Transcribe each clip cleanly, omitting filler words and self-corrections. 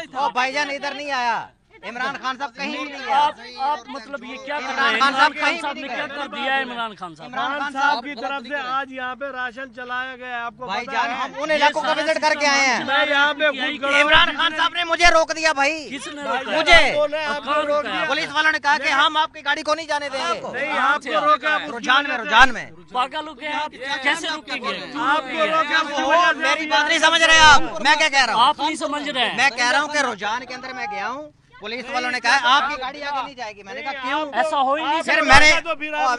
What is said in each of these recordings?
ओ भाईजान इधर नहीं आया, इमरान खान साहब कहीं भी नहीं गया। आप मतलब ये क्या कर रहे हैं? इमरान खान साहब ने क्या कर दिया है? इमरान खान साहब की तरफ से आज यहाँ पे राशन चलाया गया है, आपको भाईजान हम उन इलाकों का विजिट करके आए हैं। मैं यहाँ पे इमरान खान साहब ने मुझे रोक दिया भाई। किसने रोका? मुझे पुलिस वालों ने कहा कि हम आपकी गाड़ी को नहीं जाने देंगे। नहीं, आपको रोका रुझान में पागल हो गए आप, कैसे रुकेंगे? आपको रोका। मेरी बात नहीं समझ रहे आप, मैं क्या कह रहा हूँ? आप नहीं समझ रहे हैं। मैं कह रहा हूँ कि रुझान के अंदर मैं गया हूँ, पुलिस वालों ने कहा आपकी गाड़ी आगे नहीं जाएगी। मैंने कहा क्यों? ऐसा हो ही नहीं फिर सकता। मैंने एक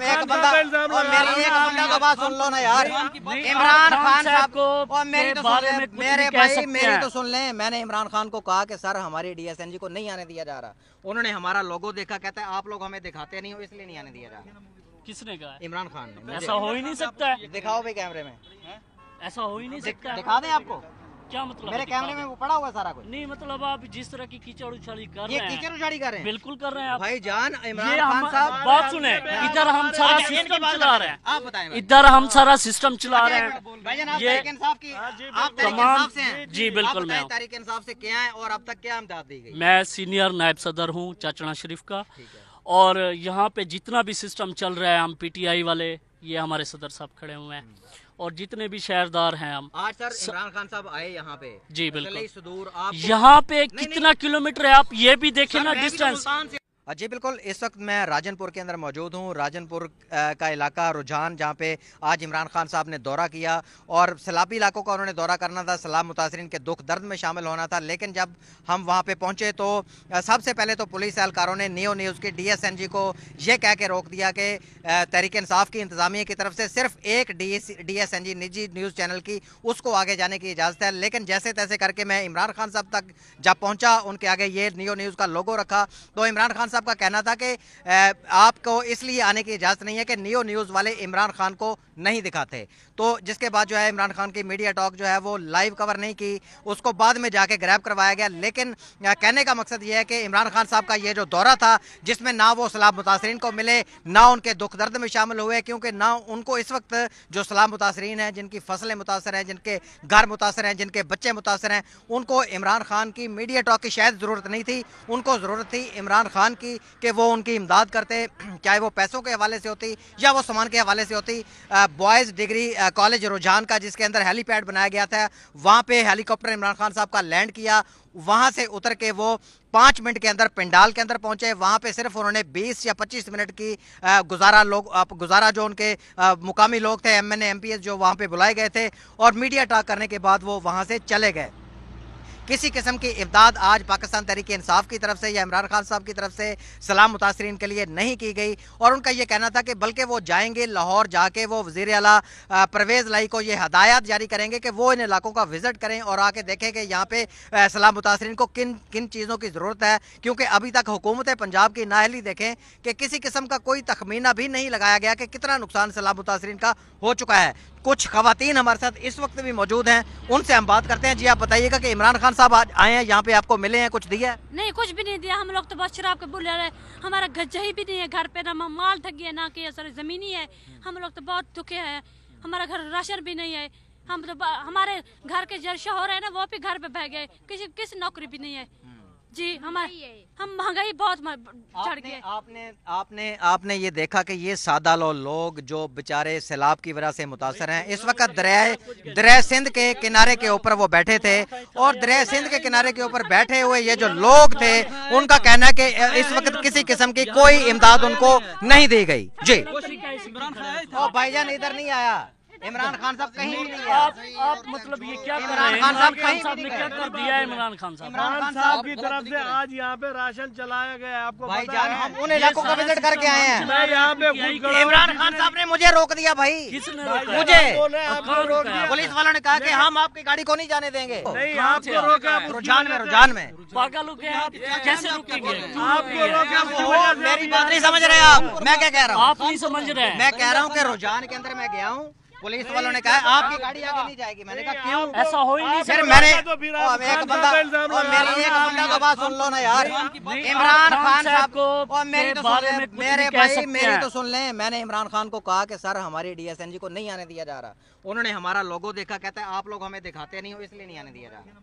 बंदा तो बात सुन लो ना यार, इमरान खान साहब को और मेरी तो सुन ले, मेरे भाई मेरी तो सुन ले। मैंने इमरान खान को कहा कि सर हमारी DSNG को नहीं आने दिया जा रहा। उन्होंने हमारा लोगो देखा, कहता है आप लोग हमें दिखाते नहीं हो इसलिए नहीं आने दिया जा रहा। किसने कहा? इमरान खान ने। ऐसा हो ही नहीं सकता। दिखाओ भाई कैमरे में, ऐसा हो ही नहीं सकता। दिखा दें आपको? क्या मतलब? मेरे कैमरे में वो पड़ा हुआ सारा कुछ। नहीं मतलब आप जिस तरह की कीचड़ उछाली कर रहे ये हैं, कीचड़ उछाड़ी कर रहे हैं। बिल्कुल कर रहे हैं आप भाईजान। ये इमरान खान साहब बात सुने, इधर हम सारा सिस्टम चला रहे हैं। आप बताएं। इधर हम सारा सिस्टम चला रहे हैं। भाईजान आप ये तहरीक इंसाफ की, आप तहरीक तमाम इंसाफ से हैं? जी बिल्कुल मैं तहरीक इंसाफ से क्या है और अब तक क्या इमदाद दी गई? मैं सीनियर नायब सदर हूँ चाचना शरीफ का, और यहाँ पे जितना भी सिस्टम चल रहा है, हम PTI वाले, ये हमारे सदर साहब खड़े हुए हैं, और जितने भी शहरदार हैं हम। आज सर इमरान खान साहब आए यहाँ पे। जी बिल्कुल। सुदूर यहाँ पे कितना किलोमीटर है आप ये भी देखें ना, डिस्टेंस। जी बिल्कुल। इस वक्त मैं राजनपुर के अंदर मौजूद हूँ। राजनपुर का इलाका रुझान, जहाँ पे आज इमरान खान साहब ने दौरा किया और सैलाबी इलाकों का उन्होंने दौरा करना था, सैलाब मुतासरीन के दुख दर्द में शामिल होना था। लेकिन जब हम वहाँ पे पहुँचे तो सबसे पहले तो पुलिस एहलकारों ने नियो न्यूज़ की DSNG को ये कह के रोक दिया कि तहरीक इंसाफ की इंतज़ामिया की तरफ से सिर्फ एक DSNG निजी न्यूज़ चैनल की, उसको आगे जाने की इजाज़त है। लेकिन जैसे तैसे करके मैं इमरान खान साहब तक जब पहुँचा, उनके आगे ये नियो न्यूज़ का लोगो रखा, तो इमरान खान साहब का कहना था कि आपको इसलिए आने की इजाज़त नहीं है कि नियो न्यूज़ वाले इमरान खान को नहीं दिखाते। तो जिसके बाद जो है इमरान खान की मीडिया टॉक जो है वो लाइव कवर नहीं की, उसको बाद में जाके ग्रैब करवाया गया। लेकिन कहने का मकसद ये है कि इमरान खान साहब का ये जो दौरा था, जिसमें ना वो सैलाब मुतासरीन को मिले, ना उनके दुख दर्द में शामिल हुए, क्योंकि ना उनको इस वक्त जो सैलाब मुतासरीन हैं, जिनकी फसलें मुतासर हैं, जिनके घर मुतासर हैं, जिनके बच्चे मुतासर हैं, उनको इमरान खान की मीडिया टॉक की शायद ज़रूरत नहीं थी। उनको ज़रूरत थी इमरान खान की कि वो उनकी इमदाद करते, चाहे वो पैसों के हवाले से होती या वो सामान के हवाले से होती। बॉयज़ डिग्री कॉलेज रुझान का, जिसके अंदर हेलीपैड बनाया गया था, वहाँ पे हेलीकॉप्टर इमरान खान साहब का लैंड किया। वहाँ से उतर के वो 5 मिनट के अंदर पंडाल के अंदर पहुंचे। वहाँ पे सिर्फ उन्होंने 20 या 25 मिनट की गुजारा जो उनके मुकामी लोग थे, MNA MPS जो वहाँ पे बुलाए गए थे, और मीडिया टॉक करने के बाद वो वहाँ से चले गए। किसी किस्म की इमदाद आज पाकिस्तान तहरीक इंसाफ की तरफ से या इमरान खान साहब की तरफ से सलाम मुतासरीन के लिए नहीं की गई। और उनका ये कहना था कि बल्कि वो जाएंगे लाहौर, जाके वो वज़ीर आला परवेज़ लाई को ये हदायत जारी करेंगे कि वो इन इलाकों का विज़िट करें और आके देखें कि यहाँ पे सलाम मुतासरीन को किन किन चीज़ों की ज़रूरत है। क्योंकि अभी तक हुकूमत पंजाब की नाअहली देखें कि किसी किस्म का कोई तखमीना भी नहीं लगाया गया कि कितना नुकसान सलाम मुतासरीन का हो चुका है। कुछ खवातीन हमारे साथ इस वक्त भी मौजूद हैं, उनसे हम बात करते हैं। जी आप बताइएगा कि इमरान खान साहब आज आए हैं यहाँ पे, आपको मिले हैं, कुछ दिया है? नहीं, कुछ भी नहीं दिया। हम लोग तो बस शराब के बुले रहे, हमारा गज्जा भी नहीं है घर पे, ना माल थक गया, ना कि असर जमीन ही है। हम लोग तो बहुत दुखे हैं, हमारा घर राशन भी नहीं है। हम तो हमारे घर के जो शोहर है ना, वो भी घर पे बह गए, किसी नौकरी भी नहीं है जी। हम महंगाई बहुत चढ़ गई। आपने ये देखा कि ये सादा लोग जो बेचारे सैलाब की वजह से मुतासर हैं, इस वक्त दरिया सिंध के किनारे के ऊपर वो बैठे थे, और दरिया सिंध के किनारे के ऊपर बैठे हुए ये जो लोग थे, उनका कहना है कि इस वक्त किसी किस्म की कोई इमदाद उनको नहीं दी गई। जी भाईजान इधर नहीं आया, इमरान खान साहब कहीं भी नहीं गया। आप मतलब ये क्या कर रहे हैं? इमरान खान साहब ने क्या कर दिया है? इमरान खान साहब की तरफ से आज यहाँ पे राशन चलाया गया है, आपको भाईजान हम उन इलाकों का विजिट करके आए हैं। मैं यहाँ पे इमरान खान साहब ने मुझे रोक दिया भाई। किसने रोका? मुझे पुलिस वालों ने कहा कि हम आपकी गाड़ी को नहीं जाने देंगे। नहीं, आपको रोका। रुझान में पागल हो गए आप, कैसे रुकेंगे? आपको रोका। मेरी बात नहीं समझ रहे आप, मैं क्या कह रहा हूँ? आप नहीं समझ रहे हैं। मैं कह रहा हूँ कि रुझान के अंदर मैं गया हूँ, पुलिस वालों ने कहा आपकी गाड़ी आगे नहीं जाएगी। मैंने कहा क्यों? ऐसा हो ही नहीं फिर सकता। मैंने एक बंदा तो बात सुन लो ना यार, इमरान खान साहब को और मेरी तो सुन लें। मैंने इमरान खान को कहा कि सर हमारी DSNG को नहीं आने दिया जा रहा। उन्होंने हमारा लोगो देखा, कहता है आप लोग हमें दिखाते नहीं हो इसलिए नहीं आने दिया जा रहा।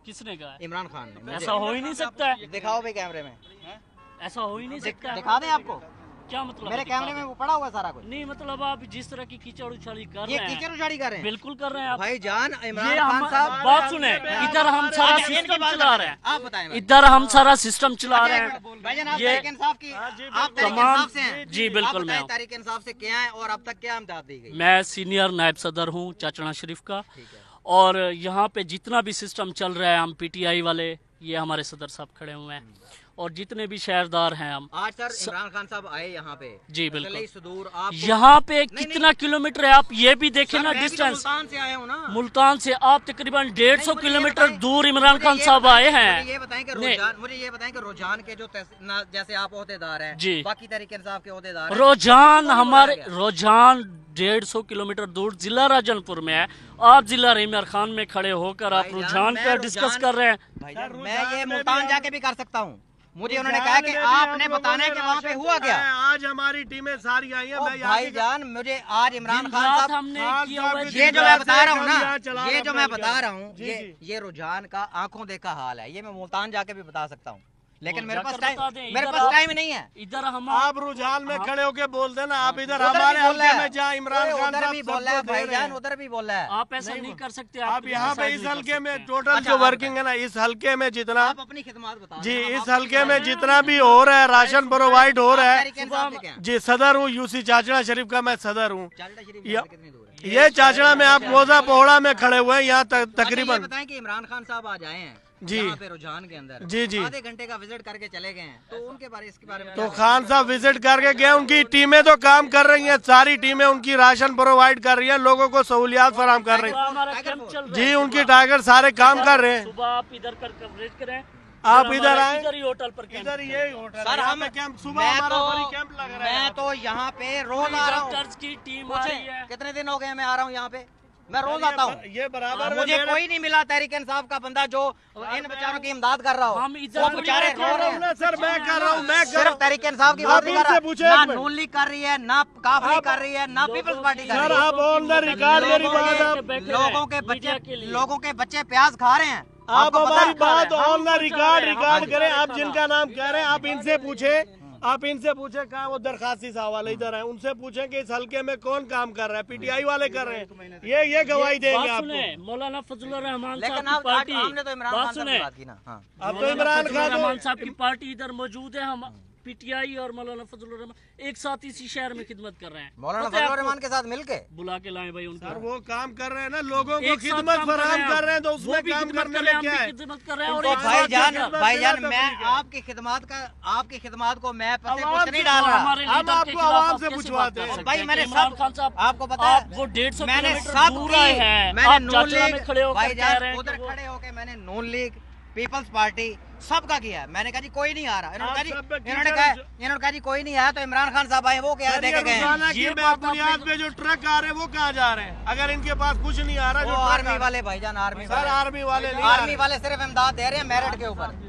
किसने कहा है? इमरान खान ने। ऐसा हो ही नहीं सकता है, दिखाओ भाई कैमरे में, ऐसा हो ही नहीं सकता है। दिखा दें आपको? क्या मतलब? मेरे कैमरे में वो पड़ा हुआ है सारा कुछ। नहीं मतलब आप जिस तरह की कीचड़ उछाली कर ये रहे कीचड़ हैं, उछाड़ी कर रहे हैं? बिल्कुल कर रहे हैं आप। भाईजान ये इमरान हम खान साहब, बात सुने, इधर हम सारा इनकी सिस्टम बात चला रहे हैं, आप बताएं भाई। इधर हम सारा सिस्टम चला रहे हैं। भाईजान आप ये तहरीक इंसाफ की, आप तहरीक तमाम- इंसाफ से हैं? जी, बिल्कुल आप मैं बताएं हूं। तहरीक इंसाफ से क्या है और अब तक क्या इमदाद दी गई? मैं सीनियर नायब सदर हूँ चाचना शरीफ का, ठीक है। और यहाँ पे जितना भी सिस्टम चल रहा है, हम पीटीआई वाले, ये हमारे सदर साहब खड़े हुए हैं, और जितने भी शहरदार हैं हम। आज सर इमरान खान साहब आए यहाँ पे, जी बिल्कुल। चले सुदूर आप यहाँ पे कितना किलोमीटर है, आप ये भी देखें ना डिस्टेंस। मुल्तान से आए हो ना? मुल्तान से आप तकरीबन 150 मुझे ये किलोमीटर बताएं- दूर इमरान मुझे खान ये साहब बताएं- आए हैं। मुझे ये बताएं कि नहीं। रुझान के जो जैसे आप ओहदेदार हैं, जी। बाकी तहरीक इंसाफ के ओहदेदार हैं, रुझान उनको हमारे बुलाया गया। रुझान 150 किलोमीटर दूर जिला राजनपुर में है। आप जिला रेमियार खान में खड़े होकर आप भाईजान, रुझान मैं का डिस्कस रुझान- कर रहे हैं। भाईजान सर, मैं ये रुझान में मुल्तान भी जाके भी कर सकता हूँ। मुझे उन्होंने रुझान कहा कि में भी आपने हम लोगों बताना है ने कि वहाँ पे राशन हुआ क्या। चलाया है। आज हमारी टीमें सारी आई हैं। ओ मैं यहाँ की- भाईजान मुझे आज इमरान दिन खान रात साहब, हमने खान किया साहब हुआ है, के दिन ये जो रात। मैं बता रहा हूँ हम यहाँ ना, चला ये रहे जो अपना मैं बता रहा हूँ, जी, ये रुझान का आंखों देखा हाल है। ये मैं मुल्तान जाके भी बता सकता हूँ, लेकिन वो मेरे पास जाकर टाइम बता दें, मेरे इधर पास आप- टाइम नहीं है। इधर हम आप रुझान में खड़े होके बोल देना, आप इधर उधर भी हमारे बोल रहा हल्के है। में जहाँ इमरान ओए, खान उधर साहब भी बोल रहा है सबको दे रहे भाईजान, हैं। उधर भी बोल रहा है। आप ऐसा नहीं कर सकते। आप यहाँ पे इस हल्के में टोटल अच्छा, जो आप वर्किंग है ना, इस हल्के में जितना, आप अपनी खिदमत बता जी दें, इस आप हल्के अपनी में खिदमत- जितना भी हो रहा है, राशन प्रोवाइड हो रहा है। तहरीक इंसाफ से क्या? जी सदर हूँ, यूसी चाचड़ा शरीफ का मैं सदर हूँ। चाचड़ा शरीफ या- से कितनी दूर है? ये चाचड़ा में आप मोजा पोहड़ा में खड़े हुए हैं, यहाँ अच्छा, ये तकरीबन बताएं कि इमरान खान साहब आज आए हैं जी। यहाँ पे रुझान के अंदर, जी, जी। आधे घंटे का विजिट करके चले गए हैं, तो इसके बारे में तो क्या खान साहब विजिट करके गए, उनकी टीमें तो काम कर रही हैं, सारी टीमें उनकी राशन प्रोवाइड कर रही हैं, लोगों को सहूलियात फराहम कर रही हैं। हमारा कैंप चल रहा जी है, उनकी सुबह- टाइगर सारे काम कर रहे हैं। सुबह आप इधर कर कवरेज करें, आप फिर इधर हमारा आए, इधर ही होटल पर कैंप इधर ये होटल सर हम कैंप सुबह मैं हमारा तो फ्री कैंप लग रहा है। मैं तो यहाँ पे रोज आ रहा हूँ। डॉक्टर्स की टीम आ रही है। कितने दिन हो गए मैं आ रहा हूँ यहाँ पे, मैं रोज आता हूँ। ये बराबर में मुझे मेरे- कोई नहीं मिला तहरीक इंसाफ का बंदा जो इन बेचारों की इमदाद कर रहा हो। हम इधर वो थोड़ी बेचारे बैठे रो रहे हैं। ना सर मैं कर रहा हूँ, मैं कर रहा सिर्फ हूँ। तहरीक इंसाफ की आप बात नहीं कर इनसे पूछे रहा, एक ना मिनट। नून लीग कर रही है, ना काफली कर रही है, ना पीपल्स पार्टी कर सर रही है। आप ऑन द रिकॉर्ड मेरी लोगों बात के- आप बैठे लोगों हैं, के मीडिया बच्चे के लिए। लोगों के बच्चे प्याज खा रहे हैं। आप आपको पता हमारी है? बात हम ऑन द ऊपर रिकॉर्ड चल रहे हैं, रिकॉर्ड हम करें। ऊपर आप चल जिनका नाम कह रहे हैं, आप इनसे पूछे, आप इनसे पूछे कहाँ वो दरखास्ती साहब वाले इधर है, उनसे पूछे कि इस हल्के में कौन काम कर रहा है, पीटीआई वाले कर रहे हैं। ये गवाही देंगे बात आपको। सुने, मौलाना फजलुर रहमान लेकिन साहब की आप पार्टी, हमने तो इमरान बात खान साहब सुने, की बात की ना। हाँ। अब तो इमरान खान रहमान तो- साहब की पार्टी इधर मौजूद है। हम पीटीआई और मौलाना फजलुर रहमान एक साथ इसी शहर में खिदमत कर रहे हैं। मौलाना पता है फजलुर आपको? रहमान के साथ मिलके बुला के लाए भाई उनको। सर वो काम कर रहे हैं ना, लोगों को एक साथ खिदमत काम कर फराहम हैं कर रहे हैं, तो वो उसमें भी काम खिदमत करने कर रहे में हैं, क्या हम है। भी खिदमत कर रहे हैं। और तो एक साथ भाईजान जाकर- भाईजान तो मैं ठीक है। आपकी खिदमत को मैं पते आवाम कुछ नहीं से- डाल रहा। हमारे हम लीडर के आपको खिलाफ आवाम आप से कैसे पूछवाते बात कर हैं। सकते भाई हैं? मैंने इमरान सब खान साहब आपको पता है, आप वो 150 मैंने किलोमीटर सब दूर की आए हैं। मैंने आप नून चाचड़ा लीग में खड़े होकर कह भाईजान रहे हैं उधर कि वो- खड़े होके मैंने नून लीग पीपल्स पार्टी सबका किया है। मैंने कहा जी कोई नहीं आ रहा। इन्होंने कहा आप सब पे जी इन्होंने कहा जी कोई नहीं आया, तो इमरान खान साहब आए, वो क्या सर, देखे ये गए हैं। रोजाना की ये बात बुनियाद आपने- पे जो ट्रक आ रहे हैं वो कहाँ जा रहे हैं? अगर इनके पास कुछ नहीं आ रहा, वो जो ट्रक आ आर्मी रहे हैं- वाले भाईजान, आर्मी सर वाले आर्मी वाले नहीं आ आर्मी रहे। वाले सिर्फ इमदाद दे रहे हैं मेरिट के ऊपर।